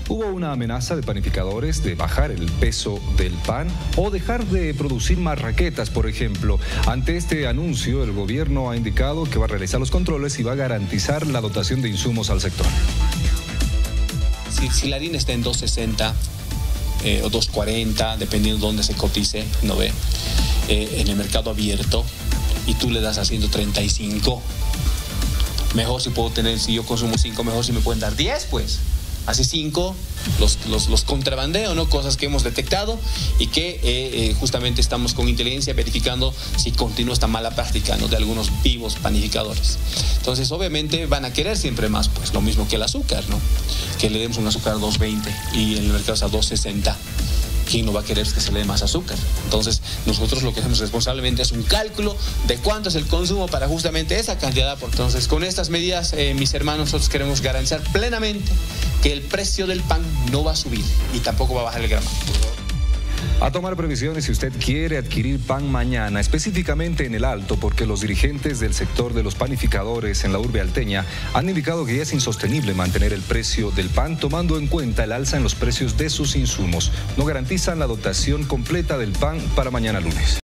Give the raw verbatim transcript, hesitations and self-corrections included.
Hubo una amenaza de panificadores de bajar el peso del pan o dejar de producir marraquetas, por ejemplo. Ante este anuncio, el gobierno ha indicado que va a realizar los controles y va a garantizar la dotación de insumos al sector. Si, si la harina está en dos sesenta eh, o dos cuarenta, dependiendo de dónde se cotice, ¿no ve? Eh, en el mercado abierto, y tú le das a ciento treinta y cinco, mejor si puedo tener, si yo consumo cinco, mejor si me pueden dar diez, pues. Hace cinco, los, los, los contrabandeo, ¿no? Cosas que hemos detectado y que eh, eh, justamente estamos con inteligencia verificando si continúa esta mala práctica, ¿no? De algunos vivos panificadores. Entonces, obviamente, van a querer siempre más, pues, lo mismo que el azúcar, ¿no? Que le demos un azúcar a dos veinte y en el mercado es a dos sesenta. ¿Quién no va a querer que se le dé más azúcar? Entonces, nosotros lo que hacemos responsablemente es un cálculo de cuánto es el consumo para justamente esa cantidad. Entonces, con estas medidas, eh, mis hermanos, nosotros queremos garantizar plenamente que el precio del pan no va a subir y tampoco va a bajar el gramo. A tomar previsiones si usted quiere adquirir pan mañana, específicamente en el Alto, porque los dirigentes del sector de los panificadores en la urbe alteña han indicado que ya es insostenible mantener el precio del pan tomando en cuenta el alza en los precios de sus insumos. No garantizan la dotación completa del pan para mañana lunes.